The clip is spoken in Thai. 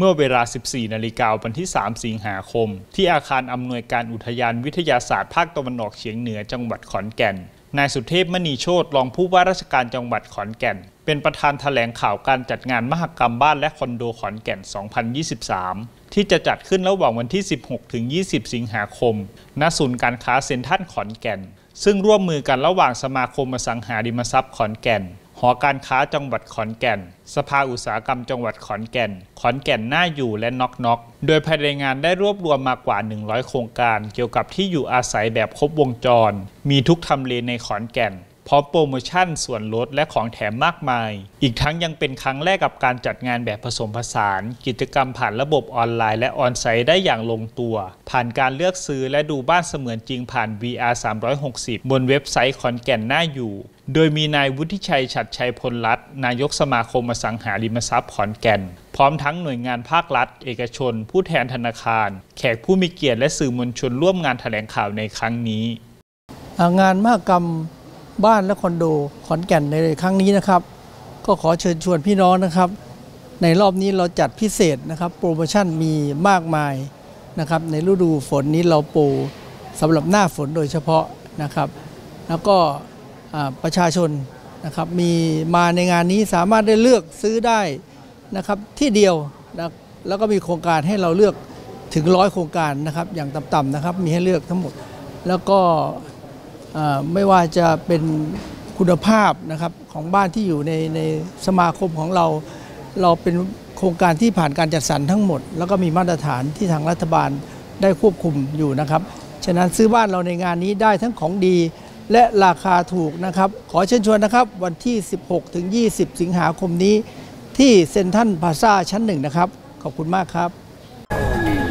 มื่อเวลา 14 นาฬิกาวันที่ 3 สิงหาคมที่อาคารอำนวยการอุทยานวิทยาศาสตร์ภาคตะวันออกเฉียงเหนือจังหวัดขอนแก่นนายสุเทพมณีโชติรองผู้ว่าราชการจังหวัดขอนแก่นเป็นประธานแถลงข่าวการจัดงานมหกรรมบ้านและคอนโดขอนแก่น 2023 ที่จะจัดขึ้นระหว่างวันที่ 16 ถึง 20 สิงหาคมณศูนย์การค้าเซ็นทรัลขอนแก่นซึ่งร่วมมือกันระหว่างสมาคมอสังหาริมทรัพย์ขอนแก่นหอการค้าจังหวัดขอนแก่นสภาอุตสาหกรรมจังหวัดขอนแก่นขอนแก่นน่าอยู่และน็อกโดยภายในงานได้รวบรวมมากว่า 100 โครงการเกี่ยวกับที่อยู่อาศัยแบบครบวงจรมีทุกทำเลในขอนแก่นพร้อมโปรโมชั่นส่วนลดและของแถมมากมายอีกทั้งยังเป็นครั้งแรกกับการจัดงานแบบผสมผสานกิจกรรมผ่านระบบออนไลน์และออนไซต์ได้อย่างลงตัวผ่านการเลือกซื้อและดูบ้านเสมือนจริงผ่าน VR 360 บนเว็บไซต์ขอนแก่นน่าอยู่โดยมีนายวุฒิชัยฉัตรชัยพลรัตน์นายกสมาคมอสังหาริมทรัพย์ขอนแก่นพร้อมทั้งหน่วยงานภาครัฐเอกชนผู้แทนธนาคารแขกผู้มีเกียรติและสื่อมวลชนร่วมงานแถลงข่าวในครั้งนี้งานมหกรรมบ้านและคอนโดขอนแก่นในครั้งนี้นะครับก็ขอเชิญชวนพี่น้องนะครับในรอบนี้เราจัดพิเศษนะครับโปรโมชั่นมีมากมายนะครับในฤดูฝนนี้เราปูสำหรับหน้าฝนโดยเฉพาะนะครับแล้วก็ประชาชนนะครับมีมาในงานนี้สามารถได้เลือกซื้อได้นะครับที่เดียวนะแล้วก็มีโครงการให้เราเลือกถึง100 โครงการนะครับอย่างต่ำๆนะครับมีให้เลือกทั้งหมดแล้วก็ไม่ว่าจะเป็นคุณภาพนะครับของบ้านที่อยู่ในสมาคมของเราเป็นโครงการที่ผ่านการจัดสรรทั้งหมดแล้วก็มีมาตรฐานที่ทางรัฐบาลได้ควบคุมอยู่นะครับฉะนั้นซื้อบ้านเราในงานนี้ได้ทั้งของดีและราคาถูกนะครับขอเชิญชวนนะครับวันที่ 16 ถึง 20 สิงหาคมนี้ที่เซ็นทรัลพลาซ่าชั้น 1นะครับขอบคุณมากครับ